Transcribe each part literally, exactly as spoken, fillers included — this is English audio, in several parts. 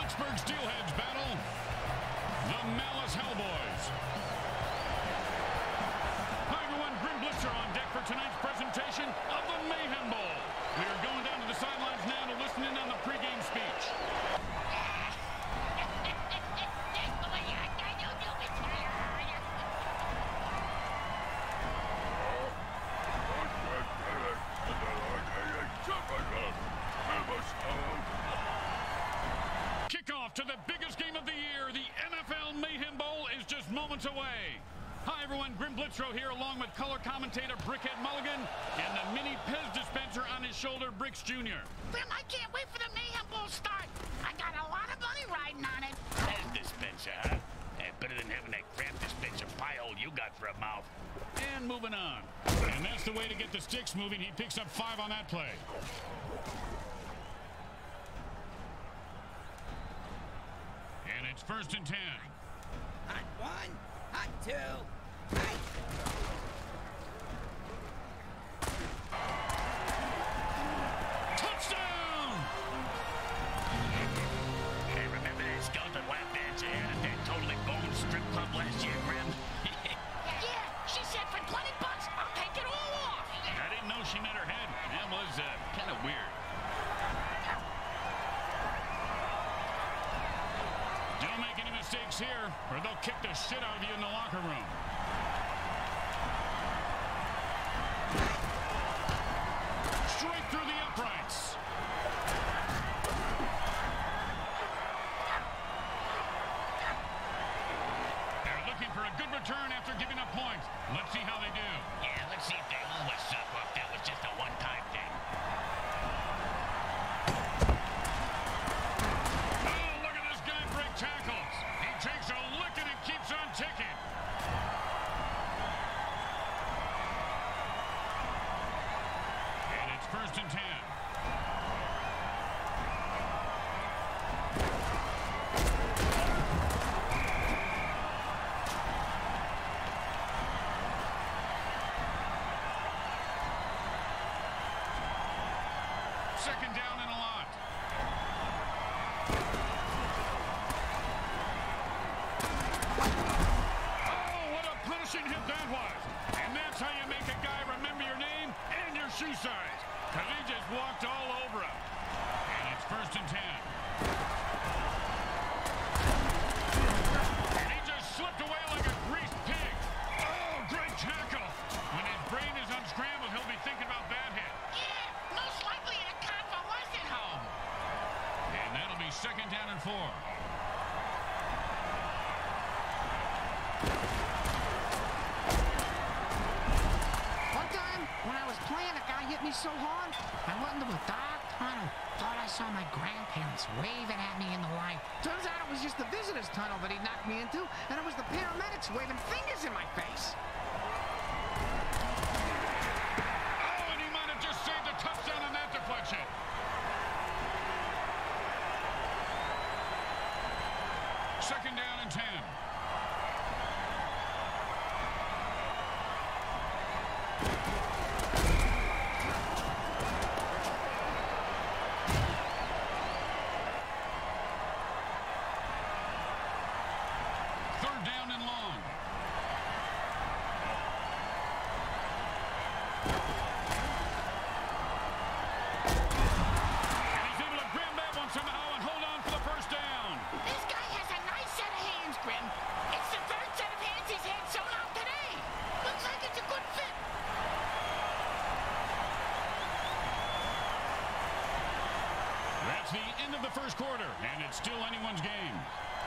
Plattsburgh Steelheads battle the Malice Hellboys. Hi everyone, Grim Blitzer on deck for tonight's presentation of the Mayhem Bowl. We are going down to the sidelines now to listen in on the pregame speech. Kickoff to the biggest game of the year, the N F L Mayhem Bowl, is just moments away. Hi everyone, Grim Blitzrow here along with color commentator Brickhead Mulligan and the mini Pez dispenser on his shoulder, Bricks Junior Grim, I can't wait for the Mayhem Bowl start. I got a lot of money riding on it. Pez dispenser, huh? Eh, better than having that crap dispenser pie hole you got for a mouth. And moving on. And that's the way to get the sticks moving. He picks up five on that play. And it's first and ten. Hot one, hot two, hot. Touchdown! Hey, remember that skeleton lap dance you had at that Totally Boned strip club last year, Grim? Yeah, she said for twenty bucks, I'll take it all off. I didn't know she met her head. That was uh, kind of weird. Don't make any mistakes here, or they'll kick the shit out of you in the locker room. Straight through the uprights. They're looking for a good return after giving up points. Let's see how they do. Yeah, let's see if they always suck or if that was just a one-time thing. Oh, look at this guy break tackles. He takes a licking and keeps on ticking. And it's first and ten. Second down and a lot. Oh, what a punishing hit that was. And that's how you make a guy remember your name and your shoe size. Because he just walked all over him. And it's first and ten. And he just slipped away like a greased pig. Oh, great tackle. When his brain is unscrambled, he'll be thinking about that hit. Yeah, most likely a convalescent home. And that'll be second down and four. One time, when I was playing, a guy hit me so hard, I went into a dark tunnel. Thought I saw my grandparents waving at me in the light. Turns out it was just the visitor's tunnel that he knocked me into, and it was the paramedics waving fingers in my face. Oh, and he might have just saved a touchdown on that deflection. Second down and ten. Third down and long. And he's able to grab that one somehow and hold on for the first down. This guy has a nice set of hands, Grim. It's the third set of hands he's had sewn out today. Looks like it's a good fit. That's the end of the first quarter, and it's still anyone's game.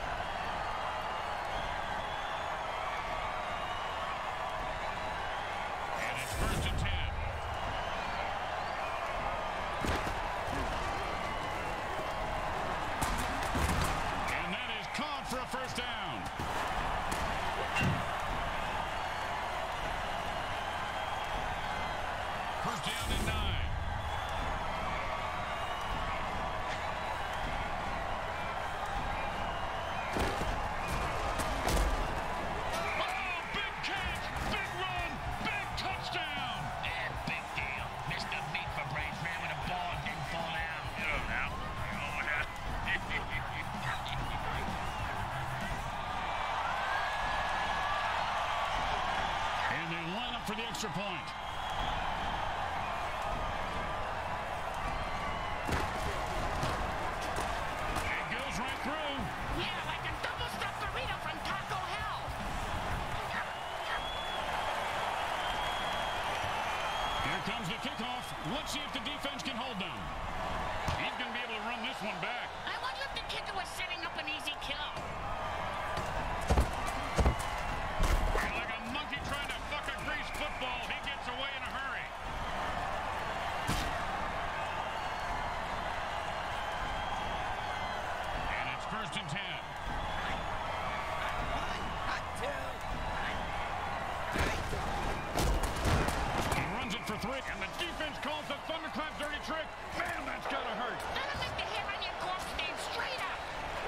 And it's first and ten. And that is caught for a first down. First down and nine. extra point. It goes right through. Yeah, like a double-stuffed burrito from Taco Hell. Here comes the kickoff. Let's see if the defense can hold them. He's going to be able to run this one back. I wonder if the kicker was setting up an easy kill. Like a monkey trying to fuck a greased football, he gets away in a hurry. And it's first and ten. One, hot two. He runs it for three, and the defense calls the thunderclap dirty trick. Man, that's gotta hurt. That'll make the hair on your corpse stand straight up.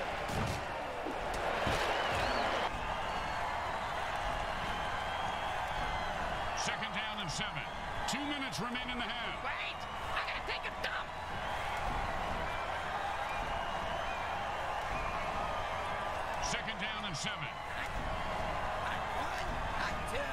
Second down and seven. Two minutes remain in the half. Wait, I gotta take a dump. Second down and seven. Hot one, hot two.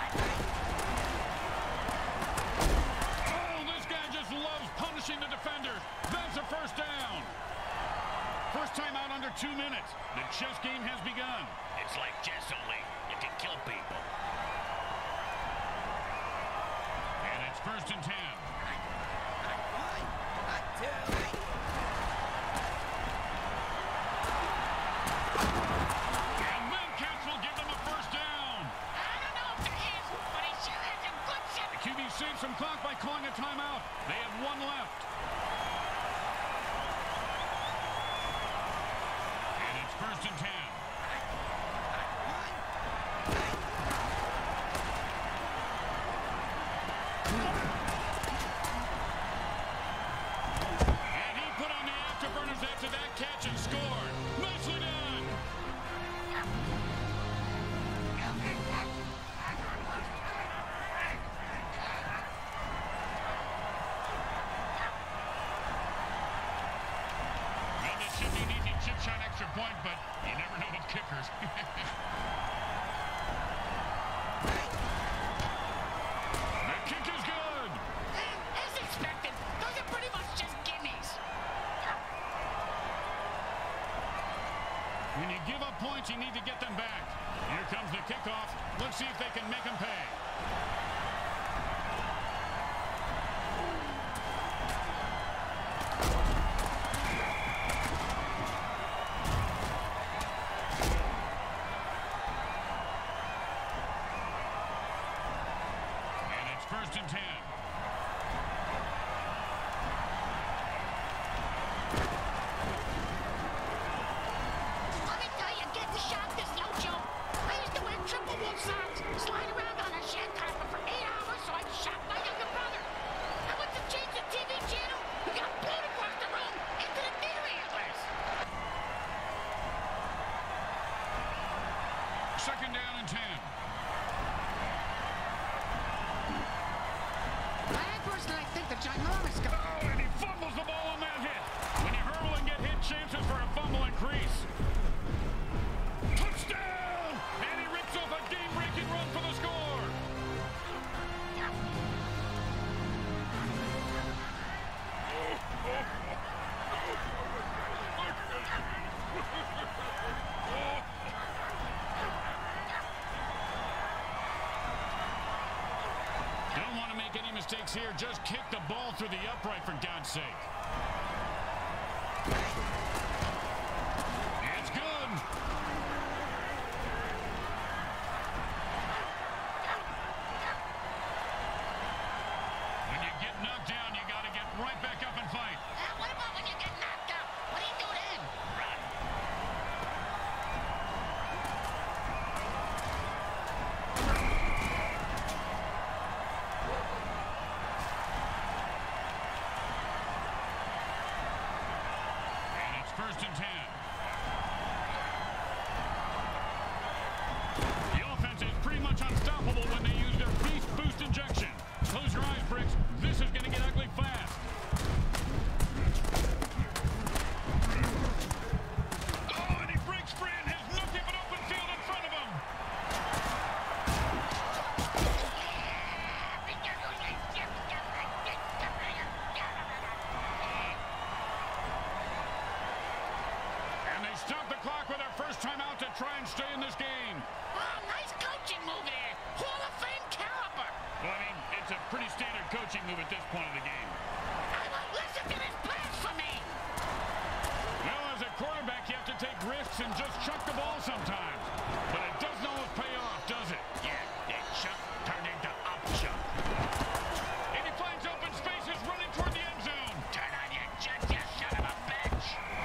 Oh, this guy just loves punishing the defenders. That's a first down. First time out under two minutes. The chess game has begun. It's like chess only. You can kill people. And it's first and ten. Hot one, hot two. And then Cats will give them a first down. I don't know if there is, but he sure has a good set. The Q B saved some clock by calling a timeout. They have one left. And it's first and ten. And he put on the afterburners after that catch and scored. Nicely done. Well, this should be an easy chip shot extra point, but you never know with kickers. The kick is good. As expected, those are pretty much just gimmies. When you give up points, you need to get them back. Here comes the kickoff. Let's see if they can make them pay. And it's first and ten. Let me tell you, getting shot is no joke. I used to wear triple wool socks, slide around on a shag carpet for eight hours so I could shot my younger brother. I went to change the T V channel, we got blown across the room into the theater antlers. Second down and ten. I personally think the ginormous guy. Oh, and he fumbles the ball on that hit. When you hurl and get hit, chances for a fumble increase. Touchdown! And he rips off a game-breaking run for the score. Don't want to make any mistakes here. Just kick the ball through the upright, for God's sake. It's good. When you get knocked down, you got to get right back up and fight. Uh, what about when you get knocked out? What do you do then? Run. And it's first and ten. The offense is pretty much unstoppable when they use their beast boost injection. Close your eyes, Bricks. This is going to get ugly fast. Oh, and he breaks free and has nothing but open field in front of him. stop the clock with our first timeout to try and stay in this game. Oh, nice coaching move there. Hall of Fame caliber. Well, I mean, it's a pretty standard coaching move at this point of the game. I won't listen to this blasphemy. Well, as a quarterback, you have to take risks and just chuck the ball sometimes. But it doesn't always pay off, does it? Yeah, that chuck turned into up chuck. And he finds open spaces running toward the end zone. Turn on your jet, you son of a bitch.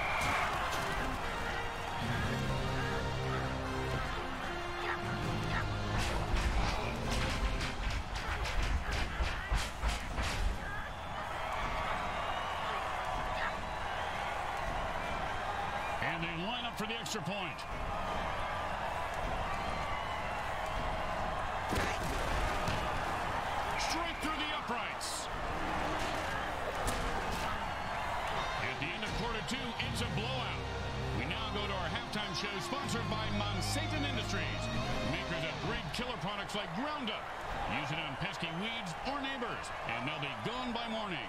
And they line up for the extra point. Straight through the uprights. At the end of quarter two, it's a blowout. We now go to our halftime show sponsored by Monsatan Industries, makers of great killer products like Roundup. Use it on pesky weeds or neighbors, and they'll be gone by morning.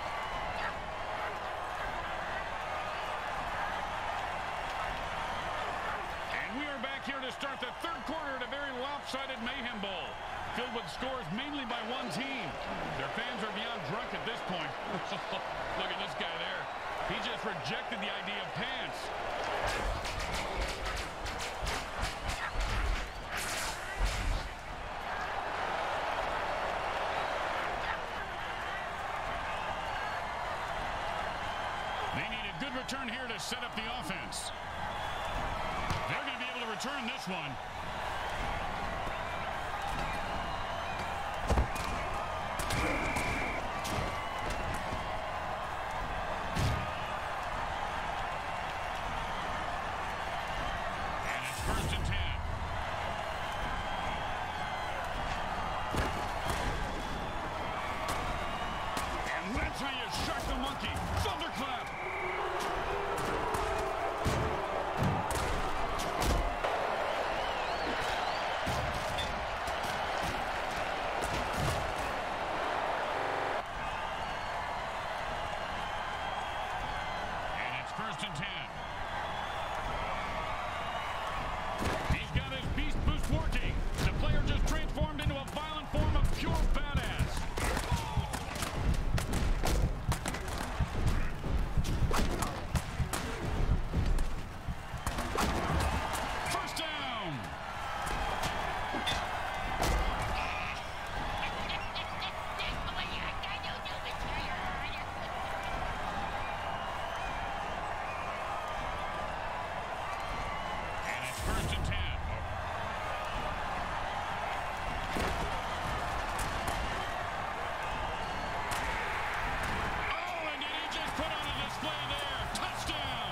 We are back here to start the third quarter at a very lopsided Mayhem Bowl, filled with scores mainly by one team. Their fans are beyond drunk at this point. Look at this guy there. He just rejected the idea of pants. They need a good return here to set up the offense. They're going to be able to return this one. And it's first and ten. And that's how you shark the monkey. Thunderclap. First and ten. He's got his beast boost working. The player just transformed into a violent form of pure badass. First down. First and ten. Oh, and did he just put on a display there? Touchdown!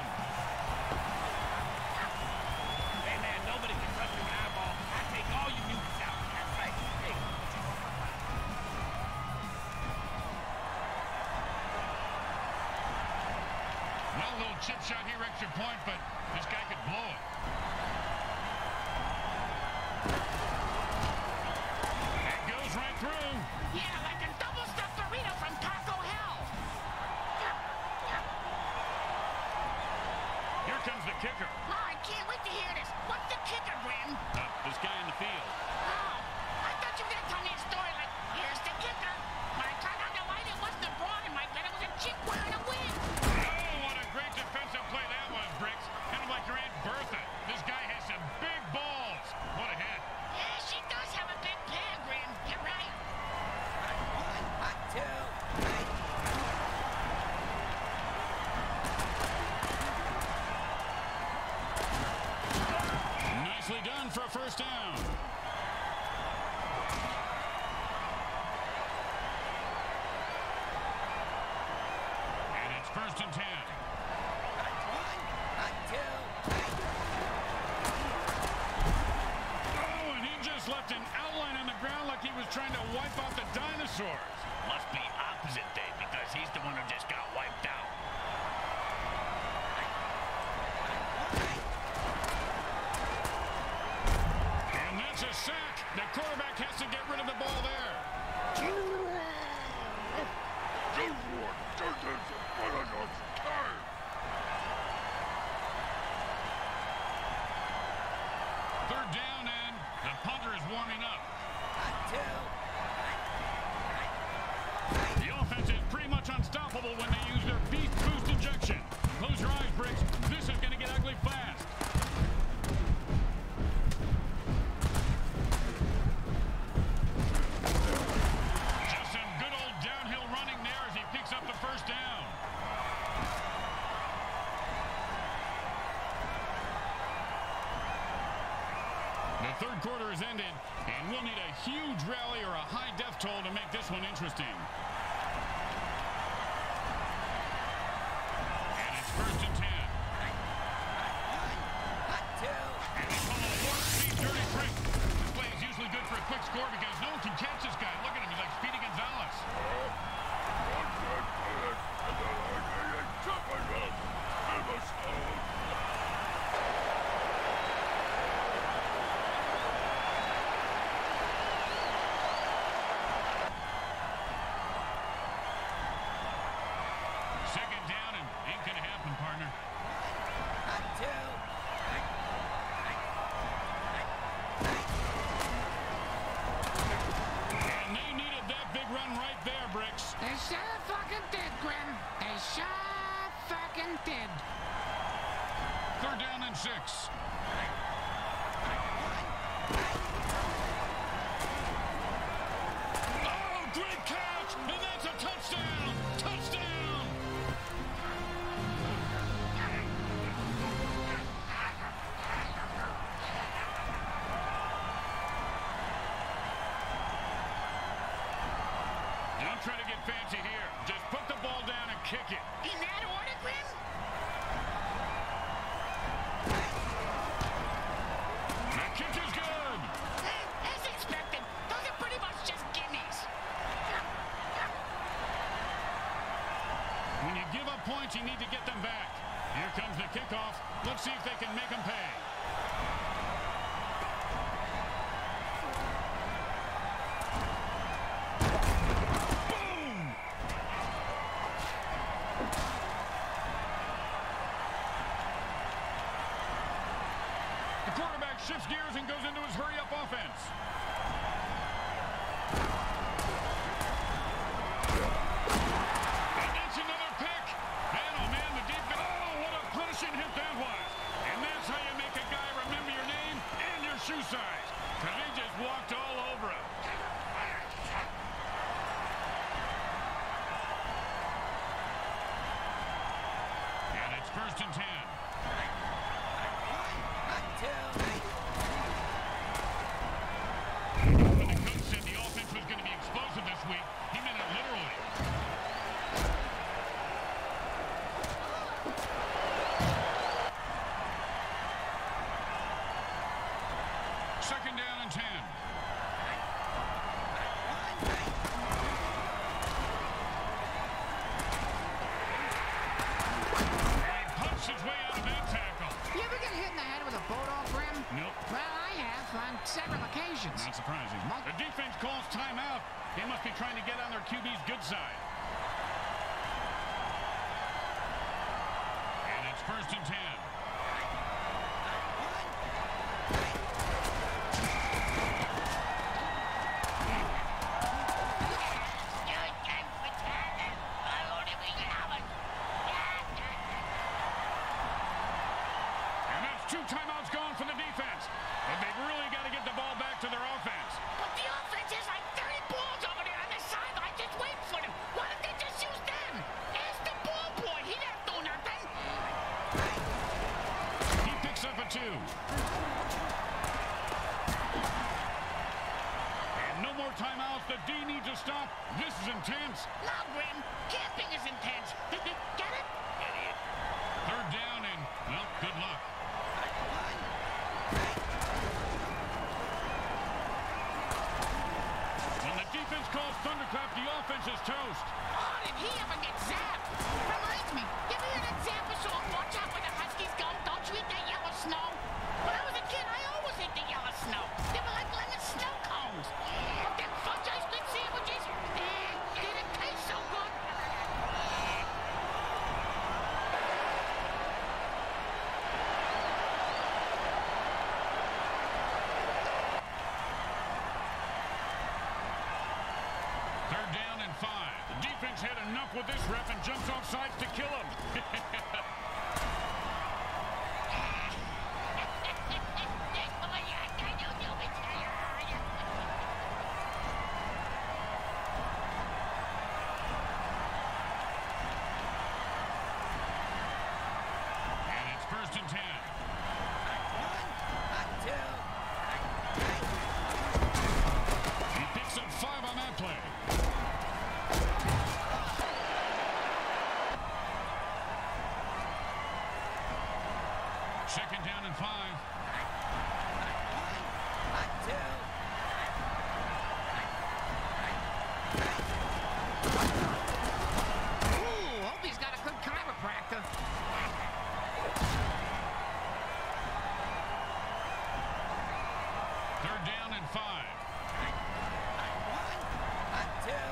Hey, man, nobody can touch your eyeball. I take all you mutants out. That's right. Hey. Well, a little chip shot here, extra point, but this guy could blow it. It goes right through. Yeah, like a double-stuffed burrito from Taco Hell. Here comes the kicker. Oh, I can't wait to hear this. What's the kicker, Grim? Uh, this guy in the field. Oh, I thought you were going to tell me a story like, here's the kicker. When I turned on the light, it wasn't a broad in my bed. It was a chick wearing a wig. Oh, what a great defensive play that was, Bricks. Kind of like your Aunt Bertha. This guy has some big balls. What a hit. Yeah, she does have a big pair, Grim. You're right. Hot one, hot two, hot. Nicely done for a first down. And it's first and ten. Hot one, hot two, hot. Oh, and he just left an outline on the ground like he was trying to wipe out the dinosaurs. Must be opposite day because he's the one who just got wiped out. And that's a sack. The quarterback has to get rid of the ball there. The offense is pretty much unstoppable when they use their beast boost injection. Close your eyes, Bricks. This is going to get ugly fast. Just some good old downhill running there as he picks up the first down. The third quarter has ended, and we'll need a huge rally or a high death toll to make this one interesting. And it's first and ten. And they call it a warp-speed dirty trick. This play is usually good for a quick score because no one can catch this guy. Look at him. He's like Speedy Gonzalez. Second down and ain't gonna happen, partner. And they needed that big run right there, Bricks. They sure fucking did, Grim. They sure fucking did. Third down and six. Oh, great catch! And that's a touchdown! Touchdown! Don't try to get fancy here. Just put the ball down and kick it. In that order, Grim? The kick is good. Eh, as expected. Those are pretty much just gimmies. When you give up points, you need to get them back. Here comes the kickoff. Let's see if they can make them pay. Boom! The quarterback shifts gears and goes into his hurry-up offense. And that's another pick. Man, oh man, the defense. Oh, what a punishing hit that was. And that's how you make a guy remember your name and your shoe size. Because he just walked all over him. And it's first and ten. When the coach said the offense was going to be explosive this week, he meant it literally. Second down and ten. And he punched his way out of that tackle. You ever get hit in the head with a boat off, Grim? Nope. Well, I have on several occasions. Not surprising. The defense calls timeout. They must be trying to get on their Q B's good side. And it's first and ten. And that's two timeouts gone for the defense. But they've really got to get the ball back to their offense. But the offense is like thirty balls over there on the sideline just waiting for them. Why don't they just use them? Ask the ball boy. He didn't do nothing. He picks up a two. And no more timeouts. The D needs to stop. This is intense. No, Grim. Camping is intense. Get it? Idiot. Third down and, well, good luck. When the defense calls thunderclap, the offense is toast. Oh, did he ever get zapped? Reminds me. You ever hear that Zappa song, Watch Out Where the Huskies Go? Don't you eat that yellow snow? When I was a kid, I always ate the yellow snow. They were like lemon snow cones. But them fudge ice cream sandwiches, eh, they didn't taste so good. defense had enough with this ref and jumps off sides to kill him. And it's first and ten. One, not two, not He picks up five on that play. Second down and five. one, not two. Ooh, hope he's got a good chiropractor. Third down and five. One, not two.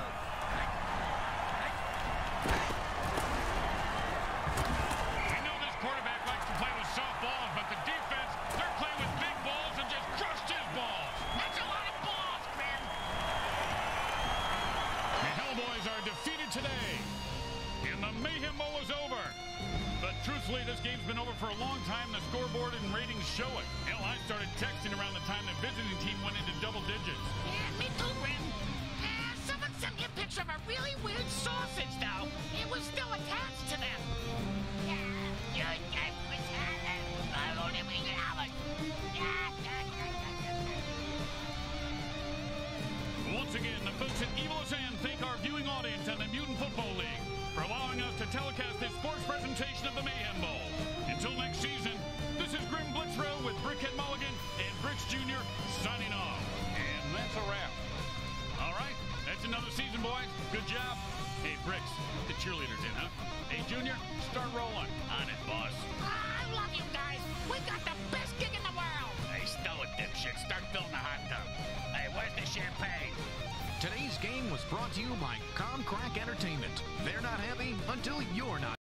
We know this quarterback likes to play with soft balls, but the defense, they're playing with big balls and just crushed his balls. That's a lot of balls, Grim. The Hellboys are defeated today, and the Mayhem Bowl is over. But truthfully, this game's been over for a long time. The scoreboard and ratings show it. Hell, I started texting around the time the visiting team went into double digits. Yeah, me too, Grim. Uh, someone sent me a picture of a really weird sausage, though. It was still attached to them. Once again, the folks at Evil Zan thank our viewing audience and the Mutant Football League for allowing us to telecast this sports presentation of the Mayhem Bowl. Until next season, this is Grim Blitzrow with Brickhead Mulligan and Bricks Junior signing off. And that's a wrap. All right, that's another season, boys. Good job. Hey, Bricks, the cheerleaders in, huh? Hey, Junior, start rolling. On it, boss. I love you guys. We got the best gig in the world. Hey, stow it, dipshit. Start filling the hot tub. Hey, where's the champagne? Today's game was brought to you by Comcrack Entertainment. They're not happy until you're not.